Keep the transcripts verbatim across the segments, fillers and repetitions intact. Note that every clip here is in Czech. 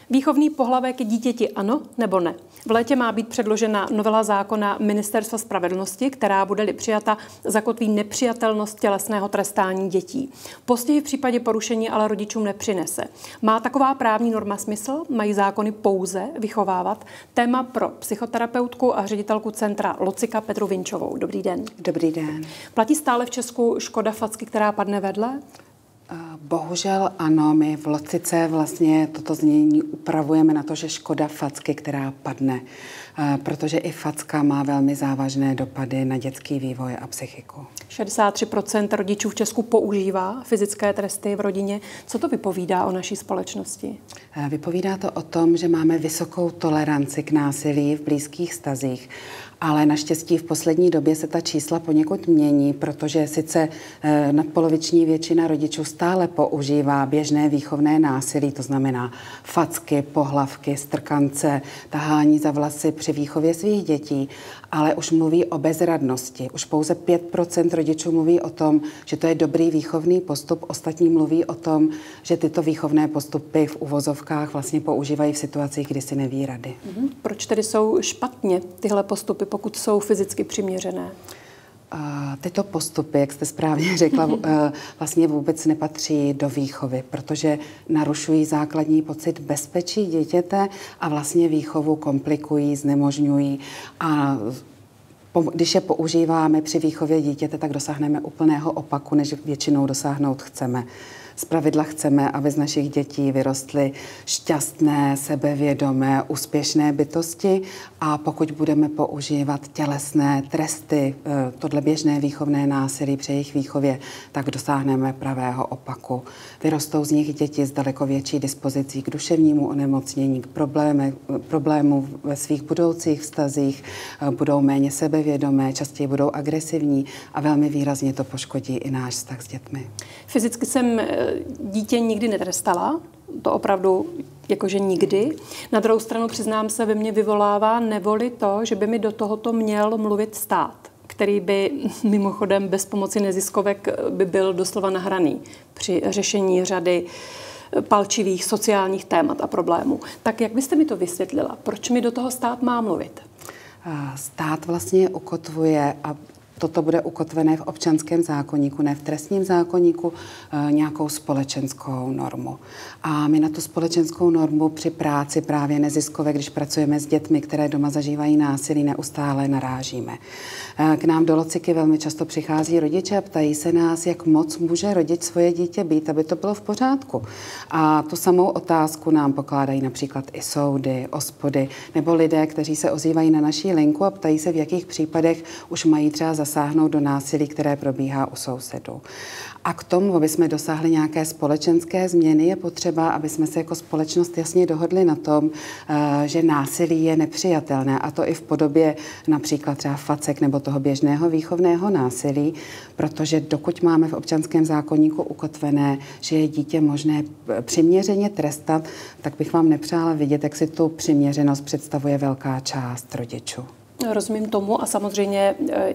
Výchovný pohlavek dítěti ano nebo ne? V létě má být předložena novela zákona Ministerstva spravedlnosti, která bude-li přijata, zakotví nepřijatelnost tělesného trestání dětí. Postihy v případě porušení ale rodičům nepřinese. Má taková právní norma smysl? Mají zákony pouze vychovávat? Téma pro psychoterapeutku a ředitelku centra Locika Petru Vinčovou. Dobrý den. Dobrý den. Platí stále v Česku škoda facky, která padne vedle? Bohužel ano, my v Locice vlastně toto znění upravujeme na to, že škoda facky, která padne, protože i facka má velmi závažné dopady na dětský vývoj a psychiku. šedesát tři procent rodičů v Česku používá fyzické tresty v rodině. Co to vypovídá o naší společnosti? Vypovídá to o tom, že máme vysokou toleranci k násilí v blízkých vztazích. Ale naštěstí v poslední době se ta čísla poněkud mění, protože sice nadpoloviční většina rodičů stále používá běžné výchovné násilí, to znamená facky, pohlavky, strkance, tahání za vlasy při výchově svých dětí, ale už mluví o bezradnosti. Už pouze pět procent rodičů mluví o tom, že to je dobrý výchovný postup, ostatní mluví o tom, že tyto výchovné postupy v uvozovkách vlastně používají v situacích, kdy si neví rady. Mhm. Proč tedy jsou špatně tyhle postupy, pokud jsou fyzicky přiměřené? Tyto postupy, jak jste správně řekla, vlastně vůbec nepatří do výchovy, protože narušují základní pocit bezpečí dítěte a vlastně výchovu komplikují, znemožňují a když je používáme při výchově dítěte, tak dosáhneme úplného opaku, než většinou dosáhnout chceme. Zpravidla chceme, aby z našich dětí vyrostly šťastné, sebevědomé, úspěšné bytosti a pokud budeme používat tělesné tresty, tohle běžné výchovné násilí při jejich výchově, tak dosáhneme pravého opaku. Vyrostou z nich děti s daleko větší dispozicí k duševnímu onemocnění, k problému, problému ve svých budoucích vztazích, budou méně sebevědomé, častěji budou agresivní a velmi výrazně to poškodí i náš vztah s dětmi. Fyzicky jsem dítě nikdy netrestala, to opravdu jakože nikdy. Na druhou stranu přiznám se, ve mně vyvolává nevoli to, že by mi do tohoto měl mluvit stát, který by mimochodem bez pomoci neziskovek by byl doslova nahraný při řešení řady palčivých sociálních témat a problémů. Tak jak byste mi to vysvětlila? Proč mi do toho stát má mluvit? Stát vlastně ukotvuje a toto bude ukotvené v občanském zákoníku, ne v trestním zákoníku, e, nějakou společenskou normu. A my na tu společenskou normu při práci právě neziskové, když pracujeme s dětmi, které doma zažívají násilí, neustále narážíme. E, k nám do Lociky velmi často přichází rodiče a ptají se nás, jak moc může rodič svoje dítě být, aby to bylo v pořádku. A tu samou otázku nám pokládají například i soudy, ospody, nebo lidé, kteří se ozývají na naší linku a ptají se, v jakých případech už mají třeba zasáhnout do násilí, které probíhá u sousedů. A k tomu, aby jsme dosáhli nějaké společenské změny, je potřeba, aby jsme se jako společnost jasně dohodli na tom, že násilí je nepřijatelné, a to i v podobě například třeba facek nebo toho běžného výchovného násilí, protože dokud máme v občanském zákoníku ukotvené, že je dítě možné přiměřeně trestat, tak bych vám nepřála vidět, jak si tu přiměřenost představuje velká část rodičů. Rozumím tomu a samozřejmě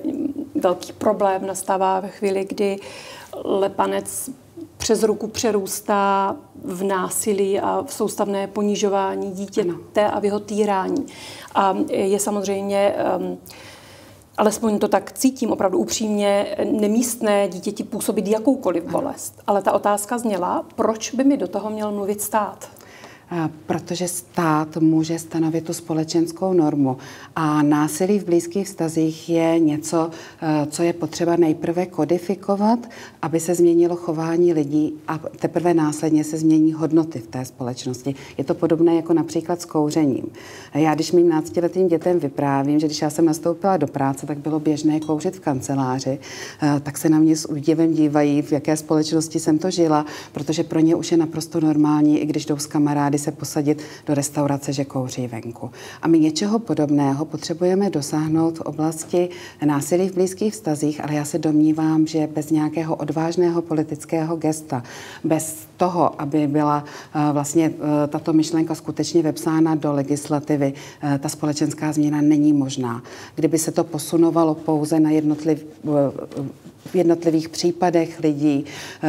velký problém nastává ve chvíli, kdy lepanec přes ruku přerůstá v násilí a v soustavné ponižování dítěte a v jeho týrání. A je samozřejmě, um, alespoň to tak cítím opravdu upřímně, nemístné dítěti působit jakoukoliv bolest. Ale ta otázka zněla, proč by mi do toho měl mluvit stát? Protože stát může stanovit tu společenskou normu a násilí v blízkých vztazích je něco, co je potřeba nejprve kodifikovat, aby se změnilo chování lidí a teprve následně se změní hodnoty v té společnosti. Je to podobné jako například s kouřením. Já, když mým náctiletým dětem vyprávím, že když já jsem nastoupila do práce, tak bylo běžné kouřit v kanceláři, tak se na mě s údivem dívají, v jaké společnosti jsem to žila, protože pro ně už je naprosto normální, i když jdou s kamarády se posadit do restaurace, že kouří venku. A my něčeho podobného potřebujeme dosáhnout v oblasti násilí v blízkých vztazích, ale já se domnívám, že bez nějakého odvážného politického gesta, bez toho, aby byla vlastně tato myšlenka skutečně vepsána do legislativy, ta společenská změna není možná. Kdyby se to posunovalo pouze na jednotliv v jednotlivých případech lidí,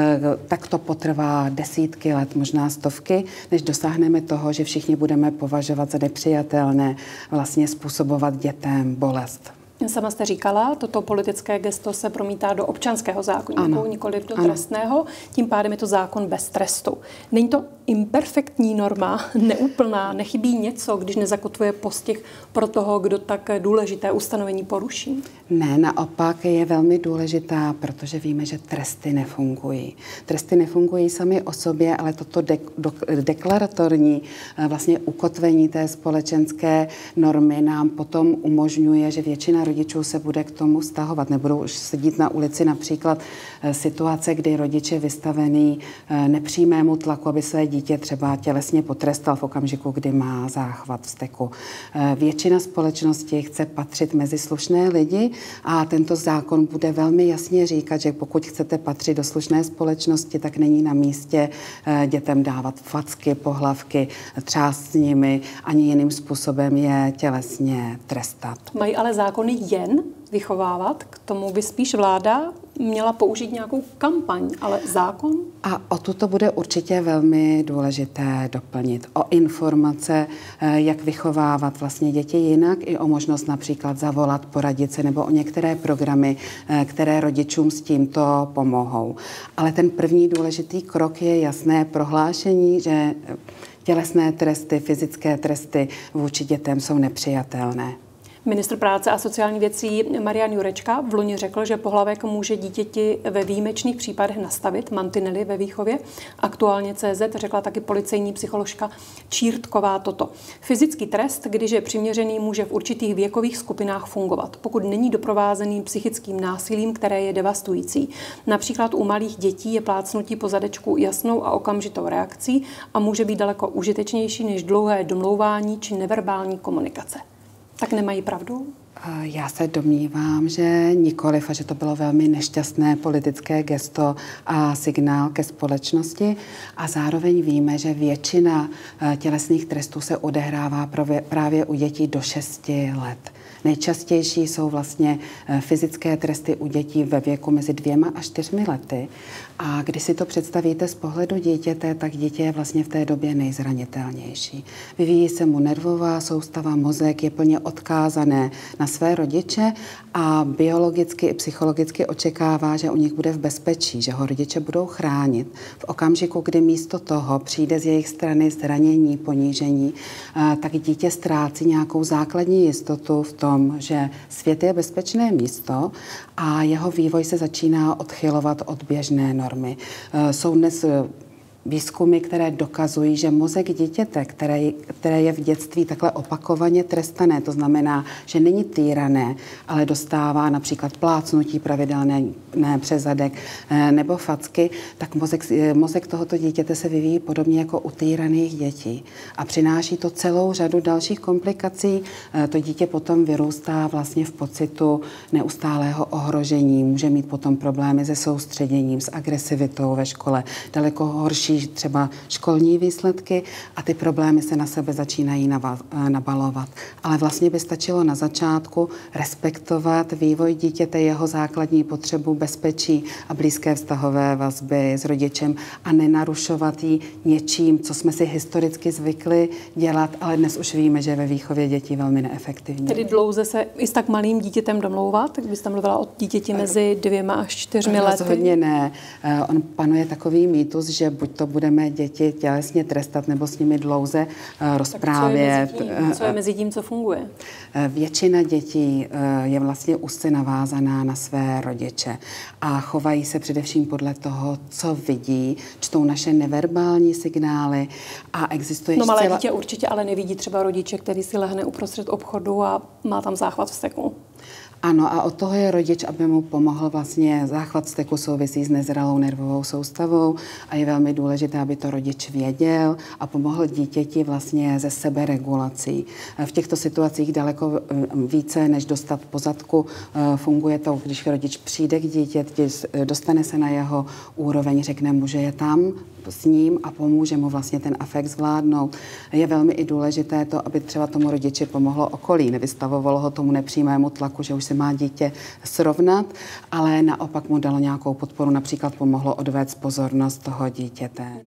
tak to potrvá desítky let, možná stovky, než dosáhneme toho, že všichni budeme považovat za nepřijatelné vlastně způsobovat dětem bolest. Sama jste říkala, toto politické gesto se promítá do občanského zákoníku, nikoliv do ano. trestného, tím pádem je to zákon bez trestu. Není to imperfektní norma, neúplná, nechybí něco, když nezakotvuje postih pro toho, kdo tak důležité ustanovení poruší? Ne, naopak je velmi důležitá, protože víme, že tresty nefungují. Tresty nefungují sami o sobě, ale toto de- do- deklaratorní vlastně ukotvení té společenské normy nám potom umožňuje, že většina rodičů se bude k tomu vztahovat. Nebudou už sedět na ulici například situace, kdy rodič je vystavený nepřímému tlaku, aby své dítě třeba tělesně potrestal v okamžiku, kdy má záchvat vzteku. Většina společnosti chce patřit mezi slušné lidi a tento zákon bude velmi jasně říkat, že pokud chcete patřit do slušné společnosti, tak není na místě dětem dávat facky, pohlavky, třást s nimi, ani jiným způsobem je tělesně trestat. Mají ale zákony jen vychovávat, k tomu by spíš vláda měla použít nějakou kampaň, ale zákon? A o tuto bude určitě velmi důležité doplnit. O informace, jak vychovávat vlastně děti jinak, i o možnost například zavolat, poradit se, nebo o některé programy, které rodičům s tímto pomohou. Ale ten první důležitý krok je jasné prohlášení, že tělesné tresty, fyzické tresty vůči dětem jsou nepřijatelné. Ministr práce a sociální věcí Marian Jurečka v loni řekl, že pohlavek může dítěti ve výjimečných případech nastavit mantinely ve výchově. Aktuálně C Z řekla taky policejní psycholožka Čírtková toto. Fyzický trest, když je přiměřený, může v určitých věkových skupinách fungovat, pokud není doprovázený psychickým násilím, které je devastující. Například u malých dětí je plácnutí po zadečku jasnou a okamžitou reakcí a může být daleko užitečnější než dlouhé domlouvání či neverbální komunikace. Tak nemají pravdu? Já se domnívám, že nikoliv a že to bylo velmi nešťastné politické gesto a signál ke společnosti. A zároveň víme, že většina tělesných trestů se odehrává právě u dětí do šesti let. Nejčastější jsou vlastně fyzické tresty u dětí ve věku mezi dvěma a čtyřmi lety. A když si to představíte z pohledu dítěte, tak dítě je vlastně v té době nejzranitelnější. Vyvíjí se mu nervová soustava, mozek je plně odkázané na své rodiče a biologicky i psychologicky očekává, že u nich bude v bezpečí, že ho rodiče budou chránit. V okamžiku, kdy místo toho přijde z jejich strany zranění, ponížení, tak dítě ztrácí nějakou základní jistotu v tom, že svět je bezpečné místo a jeho vývoj se začíná odchylovat od běžné normy. Jsou dnes výzkumy, které dokazují, že mozek dítěte, které, které je v dětství takhle opakovaně trestané, to znamená, že není týrané, ale dostává například plácnutí pravidelné ne, přes zadek nebo facky, tak mozek, mozek tohoto dítěte se vyvíjí podobně jako u týraných dětí. A přináší to celou řadu dalších komplikací. To dítě potom vyrůstá vlastně v pocitu neustálého ohrožení, může mít potom problémy se soustředěním, s agresivitou ve škole, daleko horší třeba školní výsledky a ty problémy se na sebe začínají nabalovat. Ale vlastně by stačilo na začátku respektovat vývoj dítěte, jeho základní potřebu bezpečí a blízké vztahové vazby s rodičem a nenarušovat ji něčím, co jsme si historicky zvykli dělat, ale dnes už víme, že ve výchově dětí velmi neefektivní. Tedy dlouze se i s tak malým dítětem domlouvat? Tak byste mluvila o dítěti mezi dvěma až čtyřmi lety? Rozhodně ne. On panuje takový mýtus, že buď to budeme děti tělesně trestat nebo s nimi dlouze rozprávět. Co je mezi tím, co, je mezi tím, co funguje? Většina dětí je vlastně úzce navázaná na své rodiče a chovají se především podle toho, co vidí, čtou naše neverbální signály a existuje... No malé zcela... dítě určitě ale nevidí třeba rodiče, který si lehne uprostřed obchodu a má tam záchvat vzteku. Ano, a od toho je rodič, aby mu pomohl vlastně záchvat vzteku souvisí s nezralou nervovou soustavou a je velmi důležité, aby to rodič věděl a pomohl dítěti vlastně ze seberegulací. V těchto situacích daleko více, než dostat po zadku, funguje to, když rodič přijde k dítěti, dostane se na jeho úroveň, řekne mu, že je tam, s ním a pomůže mu vlastně ten afekt zvládnout. Je velmi i důležité to, aby třeba tomu rodiči pomohlo okolí, nevystavovalo ho tomu nepřímému tlaku, že už se má dítě srovnat, ale naopak mu dalo nějakou podporu, například pomohlo odvést pozornost toho dítěte.